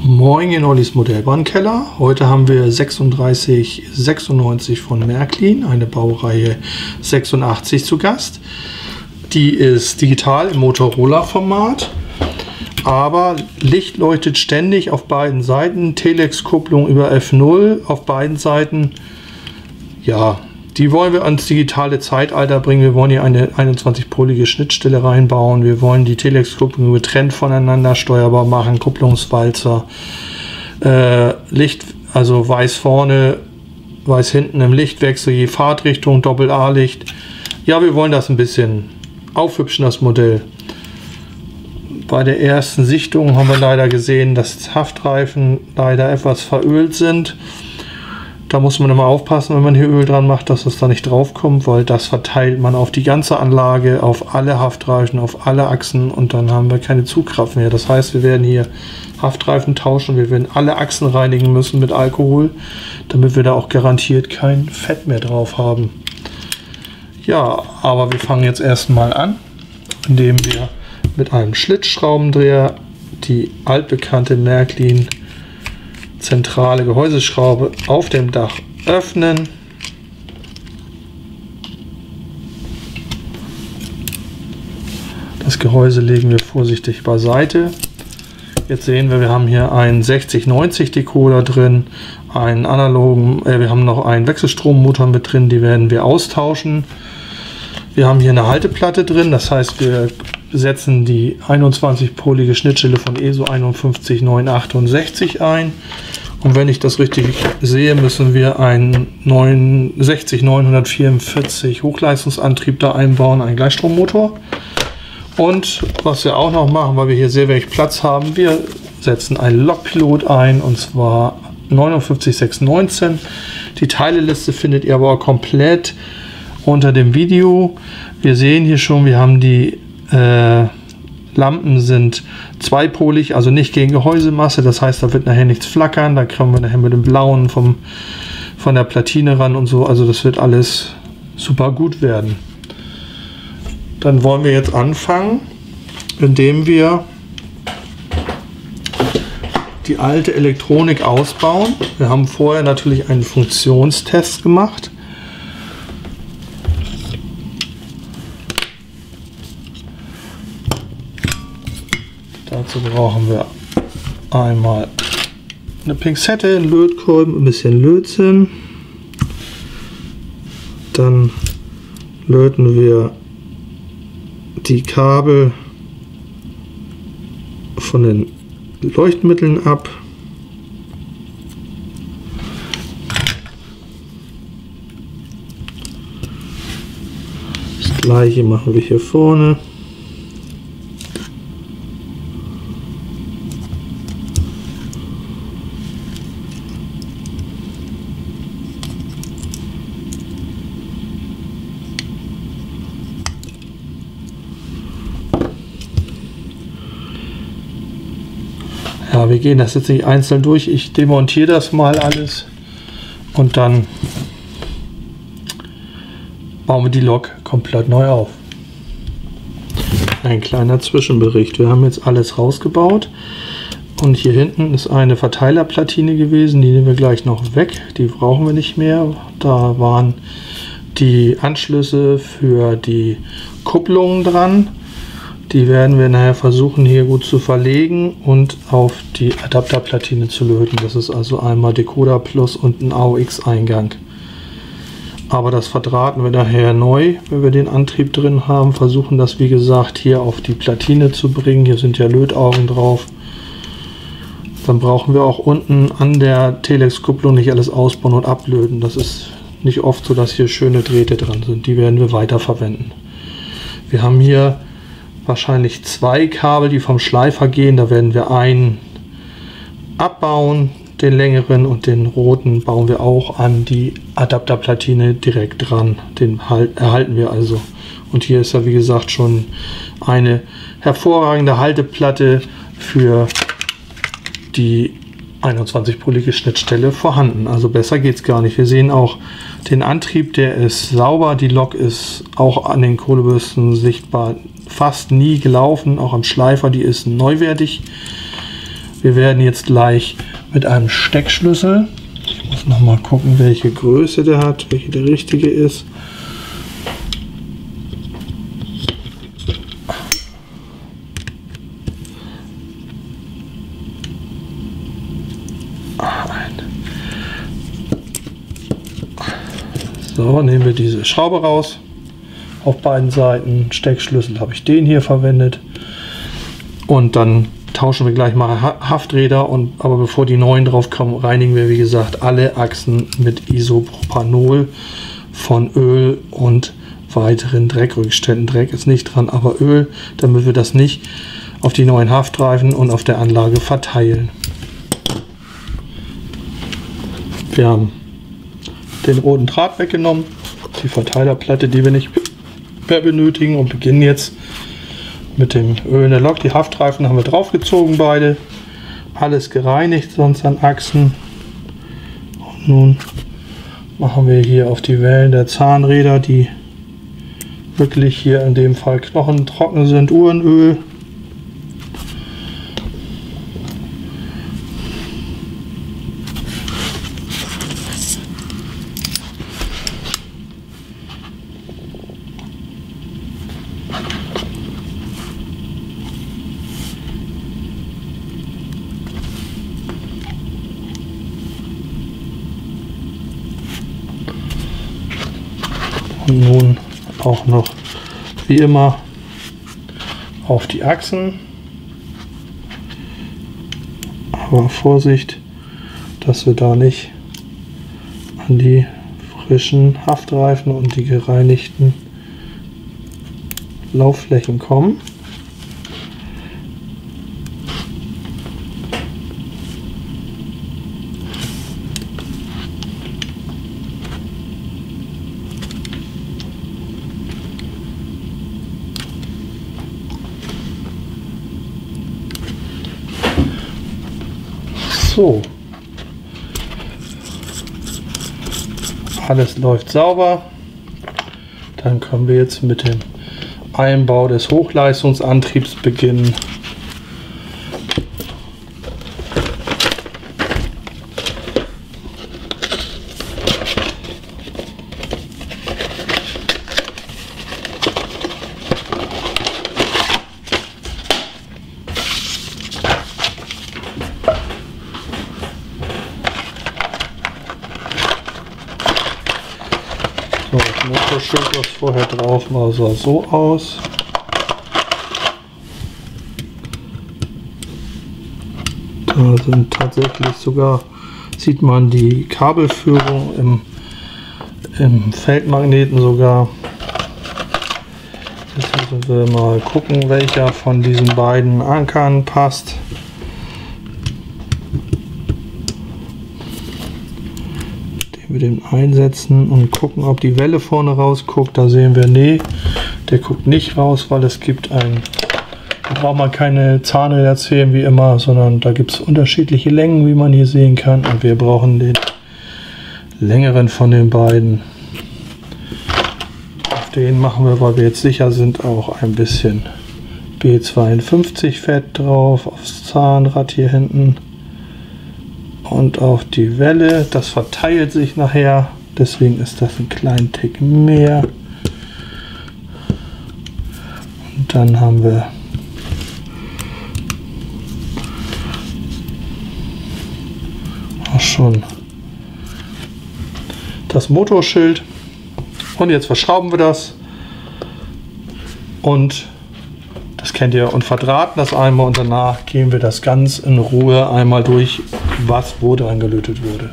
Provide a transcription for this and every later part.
Moin in Ollis Modellbahnkeller. Heute haben wir 3696 von Märklin, eine Baureihe 86 zu Gast. Die ist digital im Motorola-Format, aber Licht leuchtet ständig auf beiden Seiten, Telex-Kupplung über F0 auf beiden Seiten. Ja, die wollen wir ans digitale Zeitalter bringen. Wir wollen hier eine 21-polige Schnittstelle reinbauen. Wir wollen die Telex-Kupplung getrennt voneinander steuerbar machen. Kupplungswalzer, Licht, also weiß vorne, weiß hinten im Lichtwechsel, je Fahrtrichtung, Doppel-A-Licht. Ja, wir wollen das ein bisschen aufhübschen, das Modell. Bei der ersten Sichtung haben wir leider gesehen, dass Haftreifen leider etwas verölt sind. Da muss man immer aufpassen, wenn man hier Öl dran macht, dass es da nicht drauf kommt, weil das verteilt man auf die ganze Anlage, auf alle Haftreifen, auf alle Achsen und dann haben wir keine Zugkraft mehr. Das heißt, wir werden hier Haftreifen tauschen, wir werden alle Achsen reinigen müssen mit Alkohol, damit wir da auch garantiert kein Fett mehr drauf haben. Ja, aber wir fangen jetzt erstmal an, indem wir mit einem Schlitzschraubendreher die altbekannte Märklin zentrale Gehäuseschraube auf dem Dach öffnen. Das Gehäuse legen wir vorsichtig beiseite. Jetzt sehen wir, wir haben hier einen 6090 Decoder drin, einen analogen, wir haben noch einen Wechselstrommotor mit drin, die werden wir austauschen. Wir haben hier eine Halteplatte drin, das heißt, wir setzen die 21-polige Schnittstelle von ESO 51968 ein. Und wenn ich das richtig sehe, müssen wir einen 60944 Hochleistungsantrieb da einbauen, einen Gleichstrommotor. Und was wir auch noch machen, weil wir hier sehr wenig Platz haben, wir setzen einen Lokpilot ein, und zwar 59619. Die Teileliste findet ihr aber komplett unter dem Video. Wir sehen hier schon, wir haben die Lampen sind zweipolig, also nicht gegen Gehäusemasse, das heißt, da wird nachher nichts flackern, da kommen wir nachher mit dem blauen von der Platine ran und so, also das wird alles super gut werden. Dann wollen wir jetzt anfangen, indem wir die alte Elektronik ausbauen. Wir haben vorher natürlich einen Funktionstest gemacht. Dazu brauchen wir einmal eine Pinzette, einen Lötkolben, ein bisschen Lötzinn. Dann löten wir die Kabel von den Leuchtmitteln ab. Das gleiche machen wir hier vorne. Ja, wir gehen das jetzt nicht einzeln durch. Ich demontiere das mal alles und dann bauen wir die Lok komplett neu auf. Ein kleiner Zwischenbericht. Wir haben jetzt alles rausgebaut und hier hinten ist eine Verteilerplatine gewesen. Die nehmen wir gleich noch weg. Die brauchen wir nicht mehr. Da waren die Anschlüsse für die Kupplungen dran. Die werden wir nachher versuchen hier gut zu verlegen und auf die Adapterplatine zu löten. Das ist also einmal Decoder Plus und ein AUX-Eingang. Aber das verdrahten wir nachher neu, wenn wir den Antrieb drin haben. Versuchen das, wie gesagt, hier auf die Platine zu bringen. Hier sind ja Lötaugen drauf. Dann brauchen wir auch unten an der Telex-Kupplung nicht alles ausbauen und ablöten. Das ist nicht oft so, dass hier schöne Drähte dran sind. Die werden wir weiter verwenden. Wir haben hier wahrscheinlich zwei Kabel, die vom Schleifer gehen. Da werden wir einen abbauen, den längeren, und den roten bauen wir auch an die Adapterplatine direkt dran. Den erhalten wir also. Und hier ist ja, wie gesagt, schon eine hervorragende Halteplatte für die 21-polige Schnittstelle vorhanden. Also besser geht es gar nicht. Wir sehen auch den Antrieb, der ist sauber. Die Lok ist auch an den Kohlebürsten sichtbar fast nie gelaufen. Auch am Schleifer, die ist neuwertig. Wir werden jetzt gleich mit einem Steckschlüssel, ich muss noch mal gucken, welche Größe der hat, welche der richtige ist. So, nehmen wir diese Schraube raus. Auf beiden Seiten. Steckschlüssel habe ich den hier verwendet. Und dann tauschen wir gleich mal Hafträder. Aber bevor die neuen drauf kommen, reinigen wir, wie gesagt, alle Achsen mit Isopropanol von Öl und weiteren Dreckrückständen. Dreck ist nicht dran, aber Öl, damit wir das nicht auf die neuen Haftreifen und auf der Anlage verteilen. Wir haben den roten Draht weggenommen, die Verteilerplatte, die wir nicht mehr benötigen, und beginnen jetzt mit dem Öl in der Lok. Die Haftreifen haben wir draufgezogen, beide. Alles gereinigt sonst an Achsen. Und nun machen wir hier auf die Wellen der Zahnräder, die wirklich hier in dem Fall knochentrocken sind, Uhrenöl. Und nun auch noch, wie immer, auf die Achsen. Aber Vorsicht, dass wir da nicht an die frischen Haftreifen und die gereinigten Laufflächen kommen. So, alles läuft sauber. Dann können wir jetzt mit dem Einbau des Hochleistungsantriebs beginnen. Das Motorschild, was vorher drauf war, sah so aus. Da sind tatsächlich sogar, sieht man die Kabelführung im Feldmagneten sogar. Jetzt müssen wir mal gucken, welcher von diesen beiden Ankern passt. Wir den einsetzen und gucken, ob die Welle vorne rausguckt. Da sehen wir, nee, der guckt nicht raus, weil es gibt da braucht man keine Zahnräder zählen wie immer, sondern da gibt es unterschiedliche Längen, wie man hier sehen kann, und wir brauchen den längeren von den beiden. Auf den machen wir, weil wir jetzt sicher sind, auch ein bisschen B52 Fett drauf, aufs Zahnrad hier hinten. Und auf die Welle, das verteilt sich nachher, deswegen ist das ein kleinen Tick mehr. Und dann haben wir auch schon das Motorschild. Und jetzt verschrauben wir das und das kennt ihr, und verdrahten das einmal, und danach gehen wir das ganz in Ruhe einmal durch, was wo dran gelötet wurde.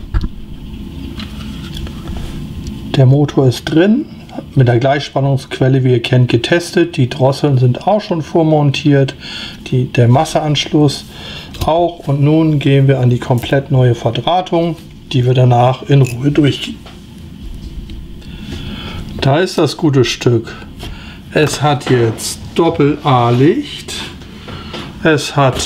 Der Motor ist drin, mit der Gleichspannungsquelle, wie ihr kennt, getestet. Die Drosseln sind auch schon vormontiert, der Masseanschluss auch. Und nun gehen wir an die komplett neue Verdrahtung, die wir danach in Ruhe durchgehen. Da ist das gute Stück. Es hat jetzt Doppel-A-Licht. Es hat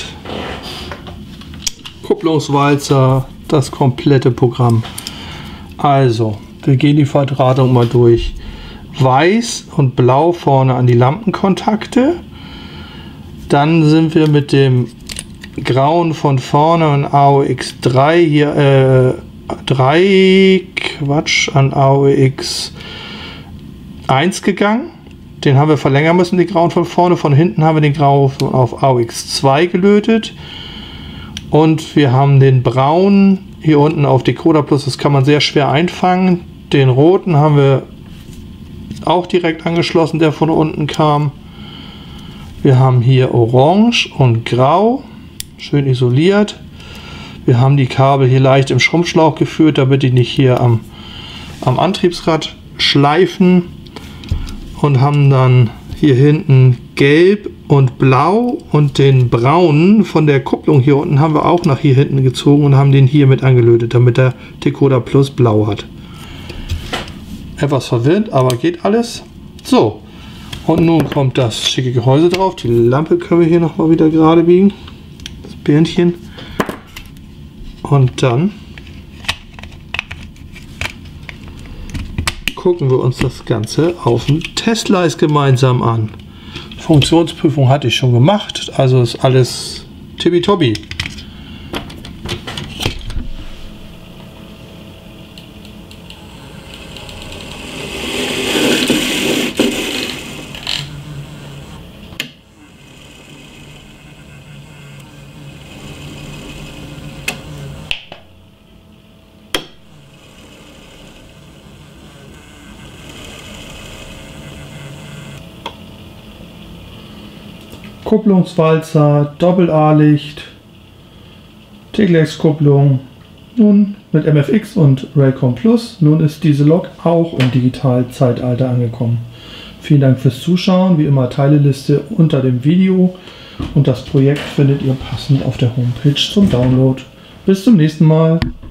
Kupplungswalzer, das komplette Programm. Also, wir gehen die Verdrahtung mal durch. Weiß und blau vorne an die Lampenkontakte. Dann sind wir mit dem Grauen von vorne an AOX 3 hier, 3 Quatsch, an AOX 1 gegangen. Den haben wir verlängern müssen, die Grauen von vorne. Von hinten haben wir den Grau auf AOX 2 gelötet. Und wir haben den Braun hier unten auf Decoder Plus, das kann man sehr schwer einfangen. Den roten haben wir auch direkt angeschlossen, der von unten kam. Wir haben hier Orange und Grau, schön isoliert. Wir haben die Kabel hier leicht im Schrumpfschlauch geführt, damit die nicht hier am Antriebsrad schleifen. Und haben dann hier hinten Gelb und Blau und den Braunen von der Kupplung hier unten haben wir auch nach hier hinten gezogen und haben den hier mit angelötet, damit der Decoder Plus Blau hat. Etwas verwirrend, aber geht alles. So, und nun kommt das schicke Gehäuse drauf. Die Lampe können wir hier nochmal wieder gerade biegen. Das Birnchen. Und dann gucken wir uns das Ganze auf dem Testleist gemeinsam an. Funktionsprüfung hatte ich schon gemacht, also ist alles tippitoppi. Kupplungswalzer, Doppel-A-Licht, Teglex-Kupplung, nun mit MFX und Raycom Plus. Nun ist diese Lok auch im Digitalzeitalter angekommen. Vielen Dank fürs Zuschauen, wie immer Teileliste unter dem Video und das Projekt findet ihr passend auf der Homepage zum Download. Bis zum nächsten Mal.